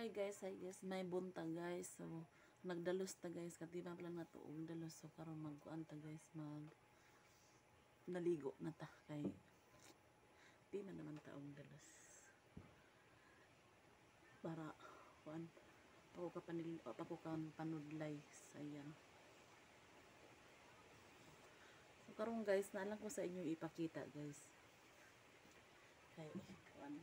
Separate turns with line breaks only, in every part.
Hi guys, may bunta guys. So, nagdalos ta guys. Katiba pala na to og dalos. So, karon magkuan ta guys. Naligo na ta. Kay, di man naman ta og dalos. Para, kuan, pakukan panudlay. Ayan. So, karon guys, naalang ko sa inyo ipakita guys. Kay, kuan.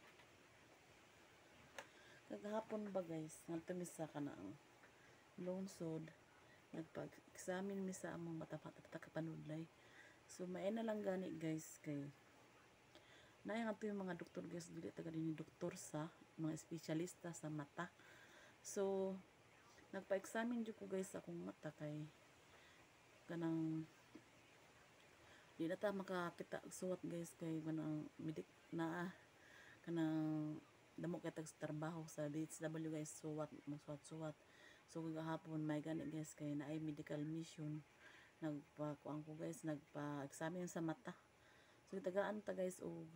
Kagahapon ba guys, nagtamisa ka na ang lungsod, nagpag-examine mi sa among mata kapanudlay. So may na lang gani guys kay naay nga yung mga doktor guys, dili taga dinhi doktor sa mga espesyalista sa mata. So nagpa-examine jud ko guys akong mata kay kanang di na ta makakita og suwat guys kay kanang medik na kanang damo kay tag trabaho sa DSW guys, suwat magsuwat-suwat. So kagahapon may gani guys kay naay medical mission, nagpa-kuan ko guys, nagpa-examine sa mata. So tagaan ta guys og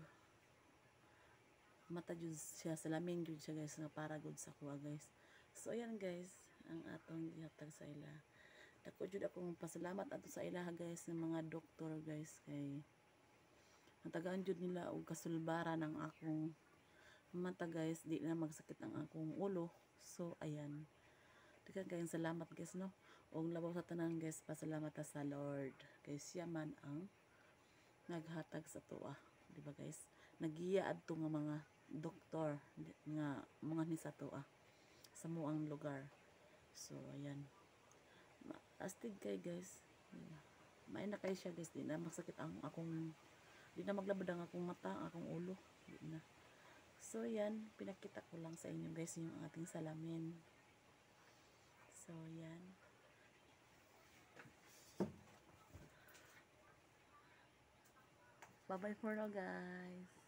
mata jud siya, salamin jud siya guys, nga para gud sa kuha guys. So ayan guys ang atong gihatag sa ila. Dako jud akong pasalamat ato sa ila guys ng mga doktor guys, kay natagaan jud nila og kasulbaran ng akong mata guys, di na magsakit ang akong ulo. So ayan, daghang kayong salamat guys no, og labaw sa tanan guys, pasalamat ta sa Lord kay siya man ang naghatag sa tuwa, di ba guys, nagiya adto nga mga doktor nga mga ni sa tuwa sa muang lugar. So ayan, astig kay guys, may na kay siya guys, di na magsakit ang akong, di na maglabad ang akong mata, ang akong ulo, di na. So yan, pinakita ko lang sa inyo guys yung ating salamin. So yan. Bye bye for now guys.